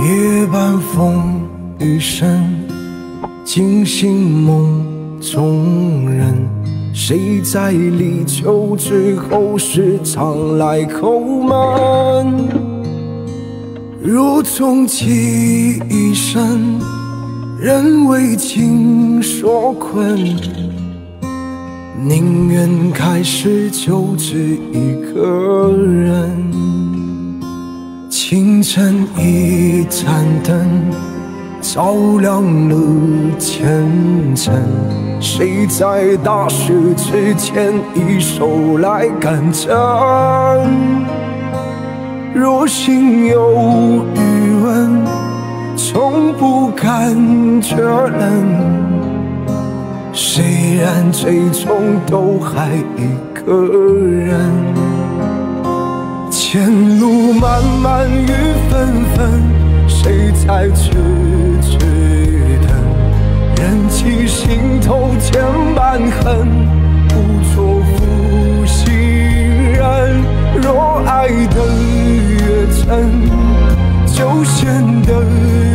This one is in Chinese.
夜半风雨声，惊醒梦中人。谁在立秋之后时常来叩门？如纵寄一生，人为情所困。宁愿开始就只一个人。清晨一盏灯，照亮了前程。谁在大事之前一手来干政？若心有余温，从不感觉冷。虽然最终都还一个人。前路漫漫雨纷纷，谁在痴痴等？忍起心头千般恨，不做负心人。若爱得越真，就显得